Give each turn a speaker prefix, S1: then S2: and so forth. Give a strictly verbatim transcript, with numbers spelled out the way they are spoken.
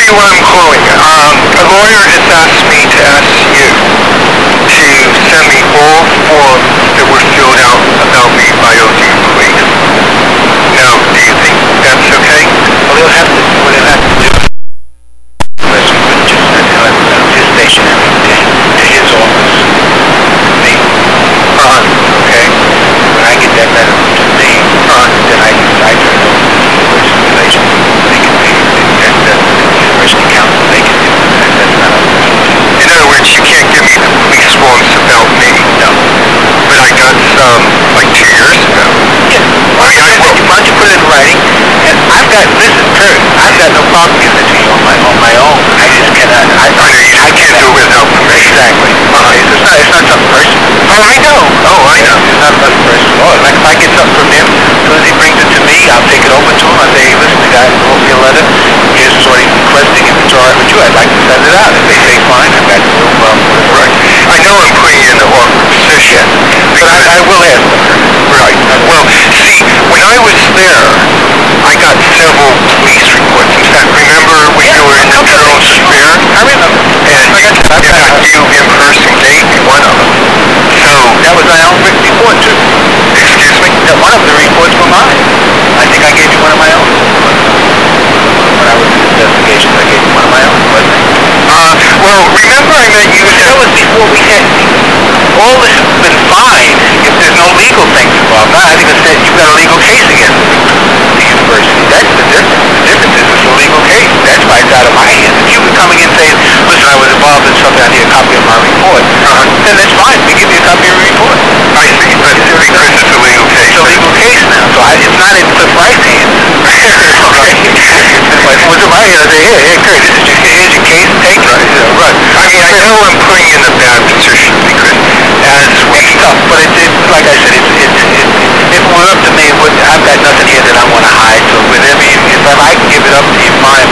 S1: you why I'm calling. Um, a lawyer has asked me to ask you to send me all forms that were filled out about me by O D U police. Now, do you think that's okay?
S2: Well, he'll have to, what he'll have to do is just send it to his stationery to his office, me.
S1: Uh-huh.
S2: Okay? When I get that letter to me,
S1: Uh-huh.
S2: then I can I turn it over to the university relations. They can pay it, and the university council, they can do that. That's not up to me.
S1: In other words, you can't give me the police forms about me.
S2: No.
S1: But I got some, like, two years ago.
S2: Yeah. Why don't you, why don't you put it in writing? And I've got, listen, Kurt, I've got no problem giving it to you on my on my own. I just cannot. I,
S1: I know you
S2: I
S1: can't do it without permission.
S2: Exactly.
S1: Uh-huh.
S2: Okay, so it's not it's not something personal.
S1: Oh, I know. Oh, I know.
S2: It's not something personal. Oh, like if I get something from him, as soon as he brings it to me, I'll take it over to him. I'll say, hey, listen, the guy wrote me a letter. Here's what he's requesting. If it's all right with you, I'd like to send it out. If they say fine, I've got no problem with it.
S1: Right. I know I'm putting you in the awkward position.
S2: But I, I will ask them.
S1: Right. Well, see, when I was there, I got several police reports. In fact, remember when you were in the Charles Square?
S2: I remember.
S1: And
S2: Like I said, I've
S1: in
S2: got,
S1: fact, you in person gave me one of them. So,
S2: that was my own written report, too.
S1: excuse me?
S2: That one of the reports were mine. I think I gave you one of my own. When I was in investigations, I gave you one of my own, wasn't it?
S1: Uh, well, remember I met you
S2: But
S1: in
S2: that was before we had, all this has been fine if there's no legal things involved. Now, I think I said you've got a legal case against the university. That's the difference. The difference is it's a legal case. That's why it's out of my hands. If you were coming in saying, listen, I was involved in something, I need a copy of my report,
S1: Uh-huh.
S2: then that's fine. We give you a copy of your report.
S1: I see, but because it's a legal case.
S2: It's a legal case now, so I, it's not in Cliff Wright's hands. Okay? If it was in my hands, I'd say, hey, hey, Kurt, this is your, here's your case, take it. You know, run.
S1: I mean, I know I'm putting you in a bad position because as we...
S2: It's tough, but it's, it's like I said, it's, it's, it's, if it were up to me, it would, I've got nothing here that I want to hide. So whatever you, if I can give it up to you, fine.